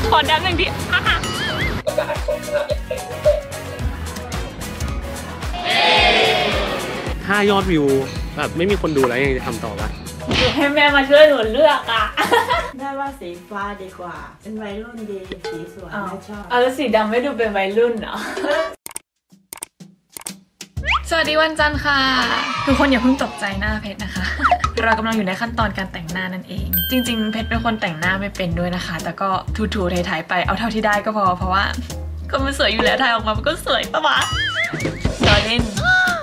ขอดังหนึ่งทีประกาศสงครามอย่างเต็มรูปแบบถ้ายอดวิวแบบไม่มีคนดูแล้วยังจะทำต่อปะให้แม่มาช่วยหนูเลือกอ่ะได้ว่าสีฟ้าดีกว่าเป็นวัยรุ่นดีสีสวยน่าชอบแล้วสีดำไม่ดูเป็นวัยรุ่นเหรอสวัสดีวันจันทร์ค่ะทุกคนอย่าเพิ่งตกใจหน้าเพชรนะคะเรากำลังอยู่ในขั้นตอนการแต่งหน้านั่นเองจริงๆเพชรเป็นคนแต่งหน้าไม่เป็นด้วยนะคะแต่ก็ถูๆถ่ายๆไปเอาเท่าที่ได้ก็พอเพราะว่าก็มันสวยอยู่แล้วถ่ายออกมามันก็สวยปะวะรอเล่น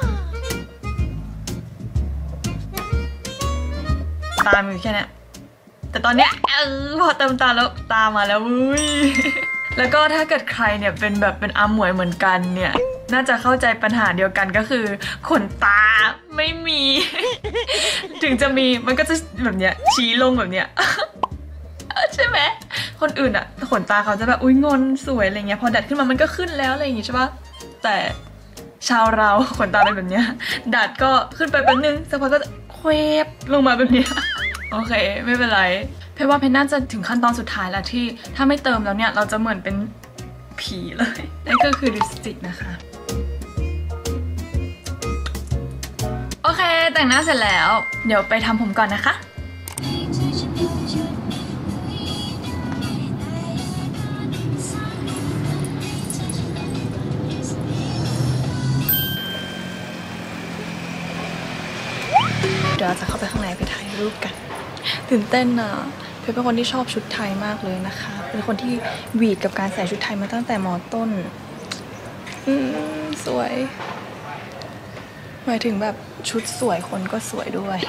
ตามอยู่แค่นี้แต่ตอนเนี้ยพอเติมตาแล้วตามาแล้ววุ้ยแล้วก็ถ้าเกิดใครเนี่ยเป็นแบบเป็นอาหมวยเหมือนกันเนี่ยน่าจะเข้าใจปัญหาเดียวกันก็คือขนตาไม่มี ถึงจะมีมันก็จะแบบเนี้ยชี้ลงแบบเนี้ย ใช่ไหมคนอื่นอะขนตาเขาจะแบบอุ้ยงอนสวยอะไรเงี้ยพอดัดขึ้นมามันก็ขึ้นแล้วอะไรอย่างงี้ใช่ปะแต่ชาวเราขนตาเป็นแบบเนี้ยดัดก็ขึ้นไปแป๊บนึงสักพักก็เคว้บลงมาแบบเนี้ยโอเคไม่เป็นไรเพราะว่าเพนน่าจะถึงขั้นตอนสุดท้ายแล้วที่ถ้าไม่เติมแล้วเนี่ยเราจะเหมือนเป็นผีเลยนั่นก็คือลิปสติกนะคะโอเคแต่งหน้าเสร็จแล้วเดี๋ยวไปทำผมก่อนนะคะเดี๋ยวเราจะเข้าไปข้างในไปถ่ายรูปกันตื่นเต้นนะเพชรเป็นคนที่ชอบชุดไทยมากเลยนะคะเป็นคนที่หวีดกับการใส่ชุดไทยมาตั้งแต่ม.ต้นสวยหมายถึงแบบชุดสวยคนก็สวยด้วย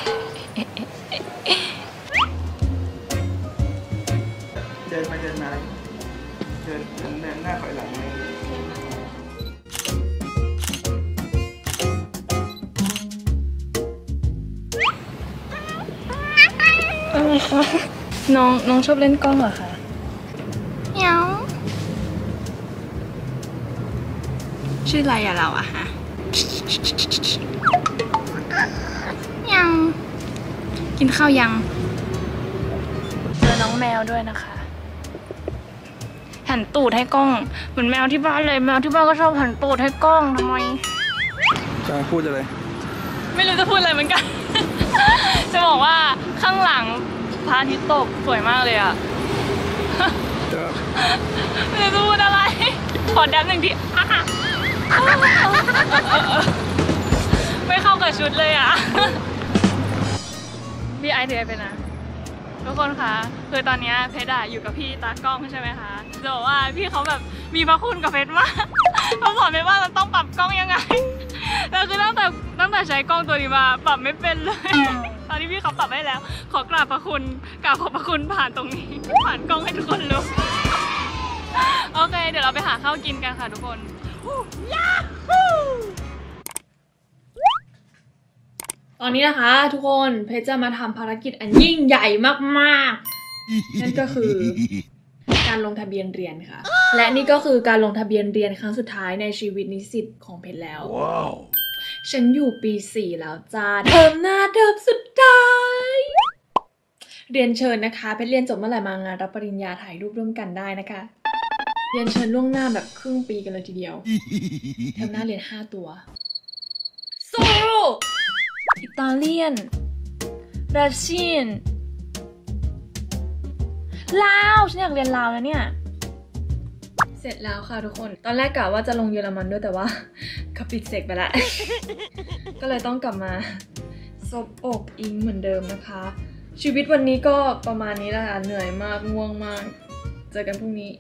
เดินมาเดินมาเดินหน้าถอยหลังเลยน้องชอบเล่นกล้องเหรอคะเมียวชื่ออะไรอะเราอะฮะยังกินข้าวยังเจอน้องแมวด้วยนะคะหันตูดให้กล้องเหมือนแมวที่บ้านเลยแมวที่บ้านก็ชอบหันตูดให้กล้องทำไมจะพูดอะไรไม่รู้จะพูดอะไรเหมือนกัน จะบอกว่าข้างหลังพระอาทิตย์ตกสวยมากเลยอะไม่รู้จะพูดอะไรขอดังหนึ่งทีไม่เข้ากับชุดเลยอะพี่ไอถือไปนะทุกคนคะคือตอนนี้เพชรอยู่กับพี่ตากล้องใช่ไหมคะจะบอกว่าพี่เขาแบบมีพระคุณกับเพชรมากเขาสอนเพชรว่าเราต้องปรับกล้องยังไงแล้วคือตั้งแต่ใช้กล้องตัวนี้มาปรับไม่เป็นเลยตอนนี้พี่เขาปรับให้แล้วขอกราบขอบพระคุณผ่านตรงนี้ผ่านกล้องให้ทุกคนรู้โอเคเดี๋ยวเราไปหาข้าวกินกันค่ะทุกคนตอนนี้นะคะทุกคนเพชรจะมาทำภารกิจอันยิ่งใหญ่มากๆนั่นก็คือการลงทะเบียนเรียนค่ะและนี่ก็คือการลงทะเบียนเรียนครั้งสุดท้ายในชีวิตนิสิตของเพชรแล้ว wow. ฉันอยู่ปี 4แล้วจ้าเทอมหน้าเทอมสุดท้ายเรียนเชิญนะคะเพชรเรียนจบเมื่อไหร่มางานรับปริญญาถ่ายรูปร่วมกันได้นะคะเรียนเชิญล่วงหน้าแบบครึ่งปีกันเลยทีเดียวเทอมหน้าเรียน5ตัวโซโลอิตาเลียนรัสเซียนลาวฉันอยากเรียนลาวนะเนี่ยเสร็จแล้วค่ะทุกคนตอนแรกกะว่าจะลงเยอรมันด้วยแต่ว่าเขาปิดเสกไปแล้ว ก็เลยต้องกลับมาซบอกอิงเหมือนเดิมนะคะชีวิตวันนี้ก็ประมาณนี้แหละค่ะเหนื่อยมากง่วงมากเจอกันพรุ่งนี้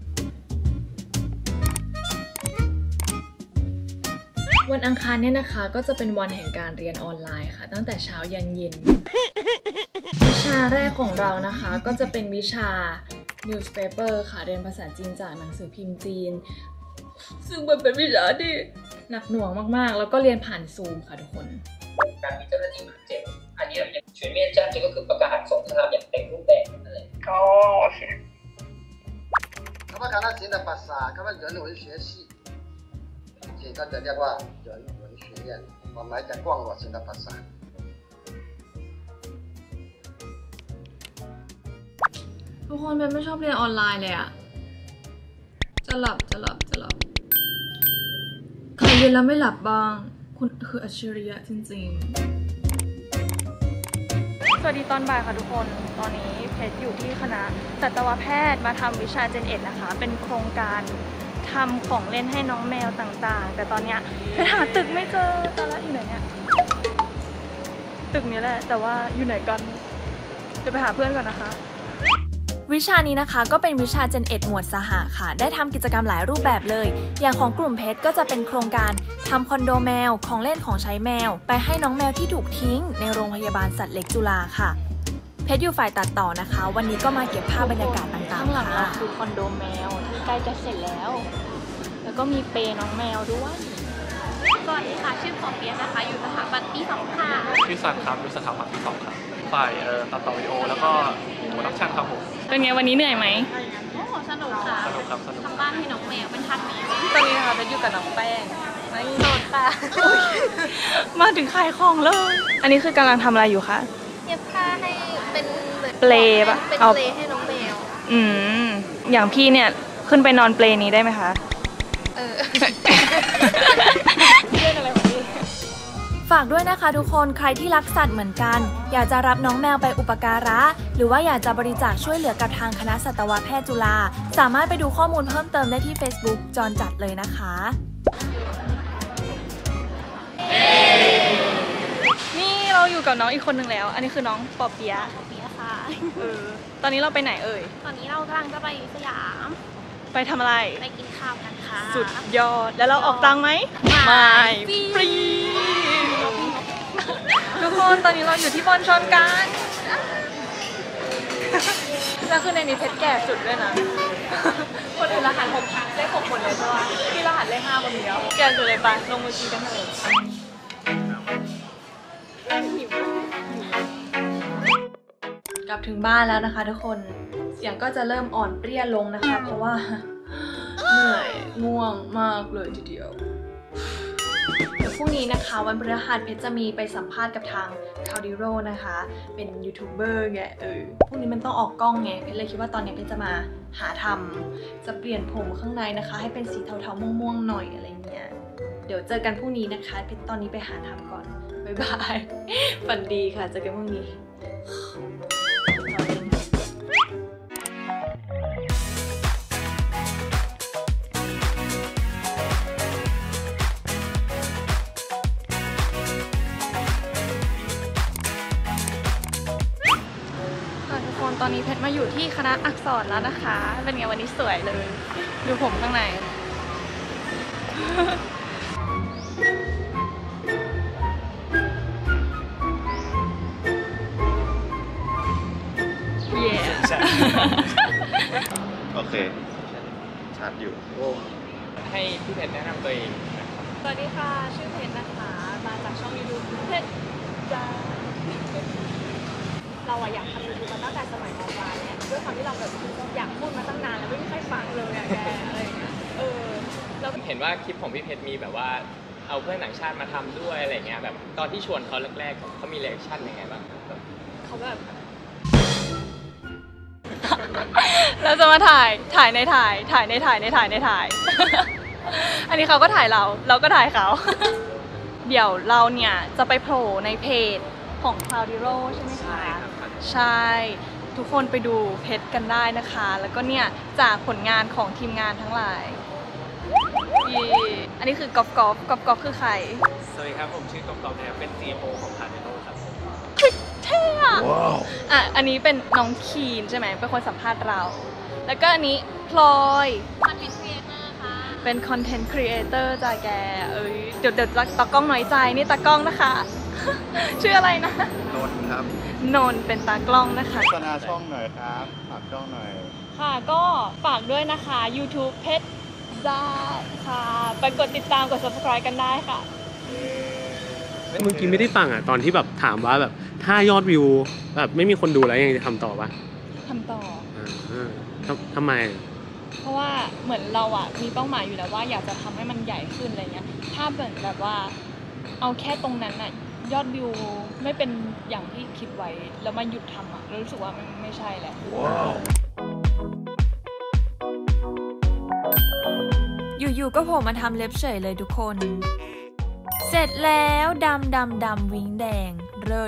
วันอังคารเนี่ยนะคะก็จะเป็นวันแห่งการเรียนออนไลน์ค่ะตั้งแต่เช้ายันเย็นวิชาแรกของเรานะคะก็จะเป็นวิชา newspaper ค่ะเรียนภาษาจีนจากหนังสือพิมพ์จีนซึ่งมันเป็นวิชาที่หนักหน่วงมากๆแล้วก็เรียนผ่านซูมค่ะทุกคนการมีเจ้าหน้าที่บาดเจ็บอันนี้เราเรียก全面战争ก็คือประกาศสงครามอย่างเต็มรูปแบบนั่นแหละโอเค他们看到新的法萨，他们人文学系，请大家เรียกว่า人文学院，我们来讲逛我新的法萨。 ทุกคนเป็นไม่ชอบเรียนออนไลน์เลยอะจะหลับใครเรียนแล้วไม่หลับบ้างคุณคืออัจฉริยะจริงๆสวัสดีตอนบ่ายค่ะทุกคนตอนนี้เพชรอยู่ที่คณะสัตวแพทย์มาทำวิชาเจนเอ็ดนะคะเป็นโครงการทำของเล่นให้น้องแมวต่างๆแต่ตอนเนี้ยเพชรหาตึกไม่เจอตอนแรกอยู่ไหนเนี่ยตึกนี้แหละแต่ว่าอยู่ไหนกันจะไปหาเพื่อนก่อนนะคะวิชานี้นะคะก็เป็นวิชา Gen Ed หมวดสหะค่ะได้ทำกิจกรรมหลายรูปแบบเลยอย่างของกลุ่มเพชรก็จะเป็นโครงการทำคอนโดแมวของเล่นของใช้แมวไปให้น้องแมวที่ถูกทิ้งในโรงพยาบาลสัตว์เล็กจุฬาค่ะเพชรอยู่ฝ่ายตัดต่อนะคะวันนี้ก็มาเก็บภาพบรรยากาศต่างๆข้างหลังเราคือคอนโดแมวที่ใกล้จะเสร็จแล้วแล้วก็มีเปน้องแมวด้วยสวัสดีค่ะชื่อปอเปียะนะคะอยู่สถาบันปี 2 ค่ะชื่อซันครับอยู่สถาบันปี 2 ครับฝ่ายตัดต่อวิดีโอแล้วก็โปรดักชั่นครับผมเป็นไงวันนี้เหนื่อยไหมโอ้สนุกค่ะสนุกครับสนุกทำบ้านให้น้องแมวเป็นทัดแมวตอนนี้นะคะจะอยู่กับน้องแป้งไม่โดดค่ะมาถึงขายของเลยอันนี้คือกำลังทำอะไรอยู่คะเย็บผ้าให้เป็นเปลปะเป็นเปลให้น้องแมวอย่างพี่เนี่ยขึ้นไปนอนเปลนี้ได้ไหมคะเล่นอะไรของพี่ฝากด้วยนะคะทุกคนใครที่รักสัตว์เหมือนกันอยากจะรับน้องแมวไปอุปการะหรือว่าอยากจะบริจาคช่วยเหลือกับทางคณะสัตวแพทย์จุฬาสามารถไปดูข้อมูลเพิ่มเติมได้ที่ Facebook จรจัดเลยนะคะนี่เราอยู่กับน้องอีกคนหนึ่งแล้วอันนี้คือน้องปอเปียะค่ะตอนนี้เราไปไหนเอ่ยตอนนี้เรากำลังจะไปสยามไปทำอะไรไปกินข้าวกันค่ะสุดยอดแล้วเราออกตังค์ไหมไม่ฟรีทุกคนตอนนี้เราอยู่ที่บอลชนกันแล้วคือในนี้เพชรแก่สุดด้วยนะคนอื่นรหัสเลข6คนเลยใช่ไหมที่รหัสเลข5คนเดียวแก่สุดเลยปะลงมือกินกันเลยกลับถึงบ้านแล้วนะคะทุกคนเสียงก็จะเริ่มอ่อนเปรี้ยลงนะคะเพราะว่าเหนื่อยง่วงมากเลยทีเดียวเดี๋ยวพรุ่งนี้นะคะวันพฤหัสเพชรจะมีไปสัมภาษณ์กับทางคาวดิโร่นะคะเป็นยูทูบเบอร์ไงพรุ่งนี้มันต้องออกกล้องไงเพชรเลยคิดว่าตอนนี้เพชรจะมาหาทำจะเปลี่ยนผมข้างในนะคะให้เป็นสีเทาๆม่วงๆหน่อยอะไรเงี้ยเดี๋ยวเจอกันพรุ่งนี้นะคะเพชรตอนนี้ไปหาทำก่อนบ๊ายบายฝันดีค่ะเจอกันพรุ่งนี้ตอนนี้เพชรมาอยู่ที่คณะอักษรแล้วนะคะเป็นไงวันนี้สวยเลยดูผมข้างในโอเคชัดอยู่ให้พี่เพชรแนะนำตัวเองสวัสดีค่ะชื่อเพชรนะคะมาจากช่องยูทูบเพชรจ้าเราอยากทำยูทูบมาตั้งแต่สมัยม.ปลายเนี่ยด้วยความที่เราแบบอยากพูดมาตั้งนานแล้วไม่มีใครฟังเลยอะแกอะไรอย่างเงี้ยเราเห็นว่าคลิปของพี่เพชรมีแบบว่าเอาเพื่อนต่างชาติมาทำด้วยอะไรเงี้ยแบบตอนที่ชวนเขาแรกๆเขามีรีแอคชั่นยังไงบ้างเขาแบบเราจะมาถ่ายในถ่ายอันนี้เขาก็ถ่ายเราก็ถ่ายเขาเดี๋ยวเราเนี่ยจะไปโผล่ในเพจของ Cloudiro ใช่ไหมคะใช่ทุกคนไปดูเพจกันได้นะคะแล้วก็เนี่ยจากผลงานของทีมงานทั้งหลายอันนี้คือกอฟคือใครสวัสดีครับผมชื่อกอฟนะครับเป็น CFO ของ Cloudiro ครับเท่อะอันนี้เป็นน้องคีนใช่ไหมเป็นคนสัมภาษณ์เราแล้วก็อันนี้พลอยคอนเทนต์ครีเอเตอร์ค่ะเป็นคอนเทนต์ครีเอเตอร์จ้าแกเดี๋ยวตากล้องน้อยใจนี่ตากล้องนะคะชื่ออะไรนะนนท์ครับนนท์เป็นตากล้องนะคะโฆษณาช่องหน่อยครับฝากช่องหน่อยค่ะก็ฝากด้วยนะคะ YouTube เพชรจ้าค่ะไปกดติดตามกด Subscribe กันได้ค่ะเมื่อกี้ไม่ได้ฟังอ่ะตอนที่แบบถามว่าแบบถ้ายอดวิวแบบไม่มีคนดูแล้วยังจะทำต่อปะทำต่อทำไมเพราะว่าเหมือนเราอ่ะมีเป้าหมายอยู่แล้วว่าอยากจะทำให้มันใหญ่ขึ้นอะไรเงี้ยถ้าแบบว่าเอาแค่ตรงนั้นอ่ะยอดวิวไม่เป็นอย่างที่คิดไว้แล้วมาหยุดทำอ่ะรู้สึกว่ามันไม่ใช่แหละอยู่ๆก็โผล่มาทำเล็บเฉยเลยทุกคน เสร็จแล้วดำวิ้งแดงเลิศ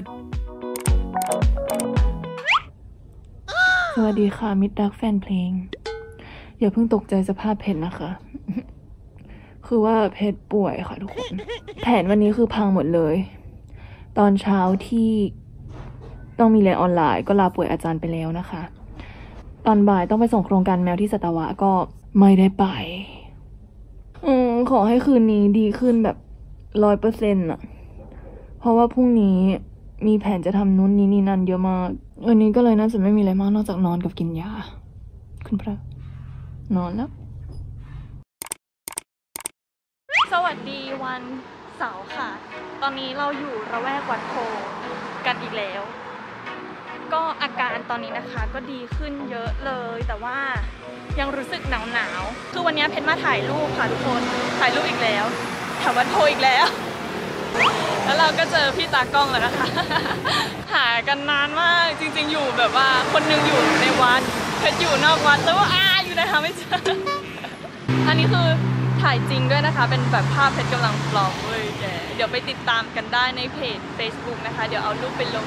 สวัสดีค่ะมิตรรักแฟนเพลงอย่าเพิ่งตกใจสภาพเพชรนะคะ คือว่าเพชรป่วยค่ะทุกคนแผนวันนี้คือพังหมดเลยตอนเช้าที่ต้องมีเรียนออนไลน์ก็ลาป่วยอาจารย์ไปแล้วนะคะตอนบ่ายต้องไปส่งโครงการแมวที่สัตวะก็ไม่ได้ไปขอให้คืนนี้ดีขึ้นแบบ100%อะเพราะว่าพรุ่งนี้มีแผนจะทำนู้นนี้นี่นั่นเยอะมากวันนี้ก็เลยน่าจะไม่มีอะไรมากนอกจากนอนกับกินยาคุณพระนอนแล้วสวัสดีวันเสาร์ค่ะตอนนี้เราอยู่ระแวกวัดโพกันอีกแล้วก็อาการตอนนี้นะคะก็ดีขึ้นเยอะเลยแต่ว่ายังรู้สึกหนาวคือวันนี้เพชรมาถ่ายรูปค่ะทุกคนถ่ายรูปอีกแล้วแถววัดโพอีกแล้วแล้วเราก็เจอพี่ตากล้องแล้วนะคะ หากันนานมากจริงๆอยู่แบบว่าคนนึงอยู่ในวัดเพชรอยู่นอกวัดแล้วว่าอยู่ไหนหาไม่เจอ อันนี้คือถ่ายจริงด้วยนะคะเป็นแบบภาพเพชรกำลังปลอมเลยแกเดี๋ยวไปติดตามกันได้ในเพจ Facebook นะคะเดี๋ยวเอารูปไปลง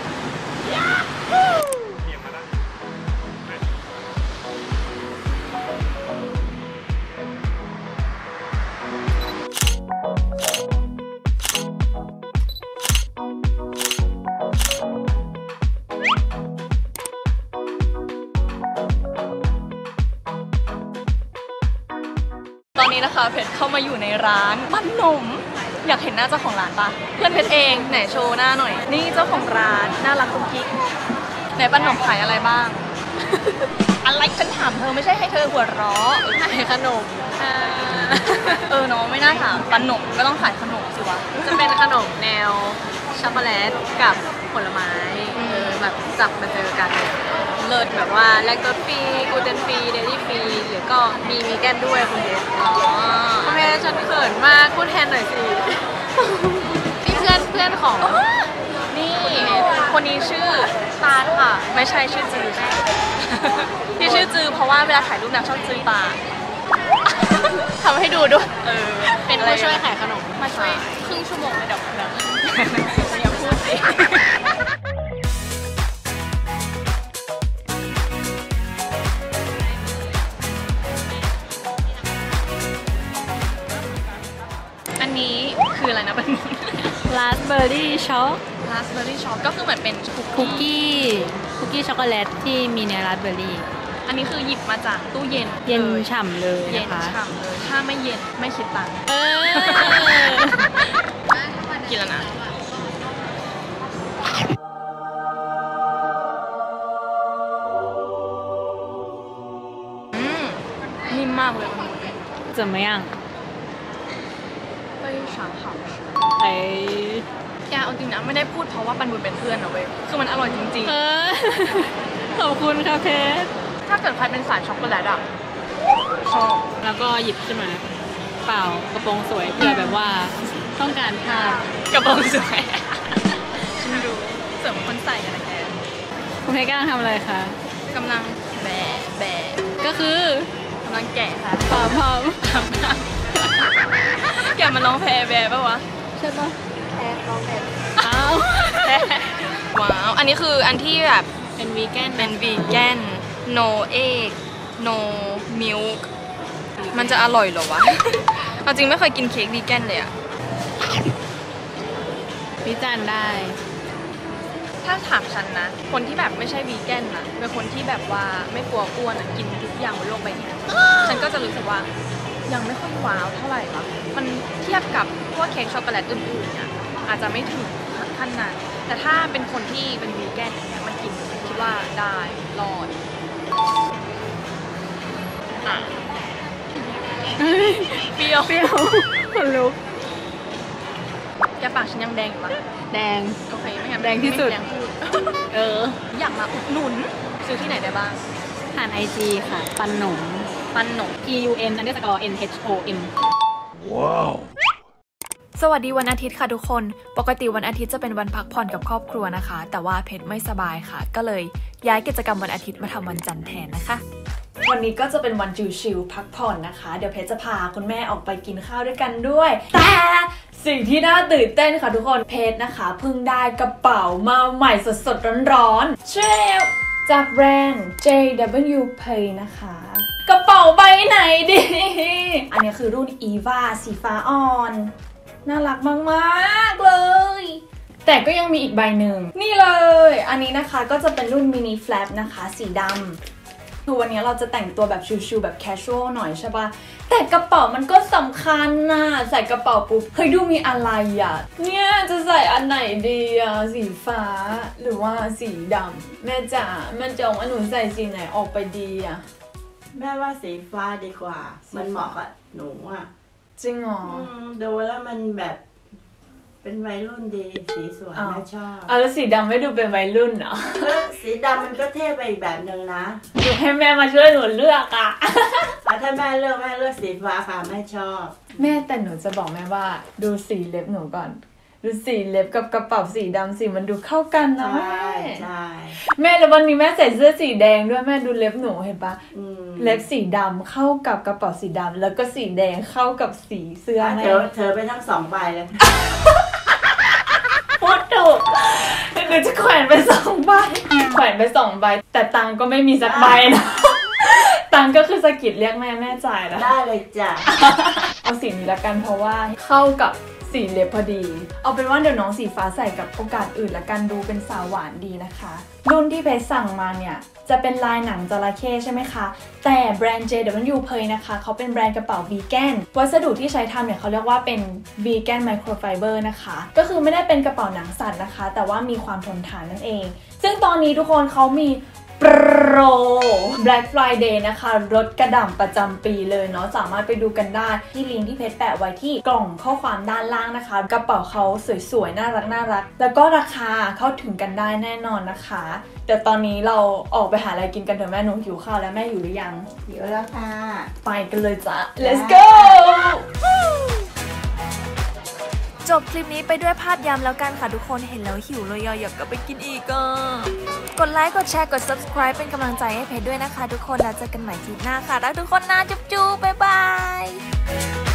ตอนนี้นะคะเพชรเข้ามาอยู่ในร้านปั้นนมอยากเห็นหน้าเจ้าของร้านปะเพื่อนเพชรเองไหนโชว์หน้าหน่อยนี่เจ้าของร้านน่ารักกุ๊กกิ๊กไหนปั้นนมขายอะไรบ้าง อะไรฉันถามเธอไม่ใช่ให้เธอหัวเราะขายขนมน้องไม่น่าถามปั้นนมก็ต้องขายขนมสิวะจะเป็นขนมแนวช็อกโกแลตกับผลไม้แบบจับมาเจอกันเลิศแบบว่าแลคโตสฟรีกลูเตนฟรีเดลี่ฟรีหรือก็มีวีแกนด้วยคุณเดชคุณเดชฉันเขินมากพูดแทนหน่อยสินี่เพื่อนของนี่คนนี้ชื่อตาค่ะไม่ใช่ชื่อจือที่ชื่อจือเพราะว่าเวลาถ่ายรูปนางชอบจือตาทำให้ดูด้วยเป็นผู้ช่วยขายขนมมาช่วยครึ่งชั่วโมงในดับเครื่องอย่าพูดสิอันนี้คืออะไรนะเป็นราสเบอร์รี่ช็อกก็คือเหมือนเป็นคุกกี้ช็อกโกแลตที่มีเนื้อราสเบอร์รี่อันนี้คือหยิบมาจากตู้เย็นฉ่ำเลยนะคะเย็นฉ่ำเลยถ้าไม่เย็นไม่คิดตังค์กินแล้วนะนิ่มมากเลย怎么样非常好吃แกเอาจริงนะไม่ได้พูดเพราะว่าปันบุญเป็นเพื่อนนะเว้ยคือมันอร่อยจริงๆขอบคุณค่ะเพชรถ้าเกิดใครเป็นสายช็อกโกแลตอ่ะชอบแล้วก็หยิบขึ้นมาเปล่ากระโปรงสวยเพื่อแบบว่าต้องการภาพกระโปรงสวยฉันดูเสริมคนใส่อะไรแกคุณเพชรกำลังทำอะไรคะกำลังแบะก็คือกำลังแกะค่ะพร้อมแกมันร้องแพแบะป่ะวะใช่ป่ะแพร้องแบะว้าวอันนี้คืออันที่แบบเป็นวีแกนno egg no milk มันจะอร่อยเหรอวะ เอาจริงไม่เคยกินเค้กวีแกนเลยอะวิจารณ์ได้ถ้าถามฉันนะคนที่แบบไม่ใช่วีแกนนะเป็นคนที่แบบว่าไม่กลัวอ้วนกินทุกอย่างบนโลกใบนี้ฉันก็จะรู้สึกว่ายังไม่ค่อยว้าวเท่าไหร่วะมันเทียบกับพวกเค้กช็อกโกแลตอื่นๆเนี่ยอาจจะไม่ถึงขั้นนั้นแต่ถ้าเป็นคนที่เป็นวีแกนอย่างเงี้ยมันกินคิดว่าได้รอดเปรี้ยวคนลุกแกปากฉันยังแดงอยู่ปะแดงโอเคไม่งั้นแดงที่สุดอยากมาอุดหนุนซื้อที่ไหนได้บ้างผ่าน IG ค่ะปันหนมPUN_NHOM ว้าวสวัสดีวันอาทิตย์ค่ะทุกคนปกติวันอาทิตย์จะเป็นวันพักผ่อนกับครอบครัวนะคะแต่ว่าเพชรไม่สบายค่ะก็เลยย้ายกิจกรรมวันอาทิตย์มาทำวันจันทร์แทนนะคะวันนี้ก็จะเป็นวันชิลๆพักผ่อนนะคะเดี๋ยวเพชรจะพาคุณแม่ออกไปกินข้าวด้วยกันด้วยแต่สิ่งที่น่าตื่นเต้นค่ะทุกคนเพชรนะคะเพิ่งได้กระเป๋ามาใหม่สดๆร้อนๆเชลจากแบรนด์ JW Pay นะคะกระเป๋าใบไหนดีอันนี้คือรุ่น Eva สีฟ้าอ่อนน่ารักมากๆเลยแต่ก็ยังมีอีกใบหนึ่งนี่เลยอันนี้นะคะก็จะเป็นรุ่นมินิแฟลปนะคะสีดำคือวันนี้เราจะแต่งตัวแบบชิลๆแบบแคชชวลหน่อยใช่ปะแต่กระเป๋ามันก็สำคัญนะใส่กระเป๋าปุ๊บเฮ้ยดูมีอะไรอ่ะเนี่ยจะใส่อันไหนดีอ่ะสีฟ้าหรือว่าสีดำแม่จ๋าแม่จะว่าหนูใส่สีไหนออกไปดีอ่ะแม่ว่าสีฟ้าดีกว่ามันเหมาะกับหนูอ่ะจริงเหรอดูแล้วมันแบบเป็นวัยรุ่นดีสีสวยแม่ชอบแล้วสีดำไม่ดูเป็นวัยรุ่นเหรอสีดำมันก็เท่ไปอีกแบบหนึ่งนะหนูให้แม่มาช่วยหนูเลือกอ่ะถ้าแม่เลือกสีฟ้าค่ะแม่ชอบแม่แต่หนูจะบอกแม่ว่าดูสีเล็บหนูก่อนดูสีเล็บกับกระเป๋าสีดำสีมันดูเข้ากันนะใช่แม่แล้ววันนี้แม่ใส่เสื้อสีแดงด้วยแม่ดูเล็บหนูเห็นปะเล็บสีดำเข้ากับกระเป๋าสีดำแล้วก็สีแดงเข้ากับสีเสื้อแม่เธอไปทั้ง2 ใบเลยพูดถูกหนูจะแขวนไป2 ใบแขวนไป2 ใบแต่ตังก็ไม่มีสักใบนะตังก็คือสะกิดเรียกแม่จ่ายนะได้เลยจ้ะเอาสีนี้ละกันเพราะว่าเข้ากับสีเล็บพอดีเอาเป็นว่าเดี๋ยวน้องสีฟ้าใส่กับโอกาสอื่นละกันดูเป็นสาวหวานดีนะคะรุ่นที่เพชรสั่งมาเนี่ยจะเป็นลายหนังจระเข้ใช่ไหมคะแต่แบรนด์ JW Pay นะคะเขาเป็นแบรนด์กระเป๋าวีแกนวัสดุที่ใช้ทำเนี่ยเขาเรียกว่าเป็นวีแกนไมโครไฟเบอร์นะคะก็คือไม่ได้เป็นกระเป๋าหนังสัตว์นะคะแต่ว่ามีความทนทานนั่นเองซึ่งตอนนี้ทุกคนเขามีโปร Black Friday นะคะลดกระด่ำประจำปีเลยเนาะสามารถไปดูกันได้ที่ลิงก์ที่เพจแปะไว้ที่กล่องข้อความด้านล่างนะคะกระเป๋าเขาสวยๆน่ารักแล้วก็ราคาเข้าถึงกันได้แน่นอนนะคะแต่ตอนนี้เราออกไปหาอะไรกินกันเถอะแม่หนูหิวข้าวแล้วแม่อยู่หรือยังหิวแล้วค่ะไปกันเลยจ้ะ Let's go จบคลิปนี้ไปด้วยภาพยำแล้วกันค่ะทุกคนเห็นแล้วหิวเลยอยากกลับไปกินอีกกดไลค์กดแชร์กด subscribe เป็นกำลังใจให้เพจด้วยนะคะทุกคนแล้วเจอกันใหม่คลิปหน้าค่ะรักทุกคนนะจุ๊บๆบ๊ายบาย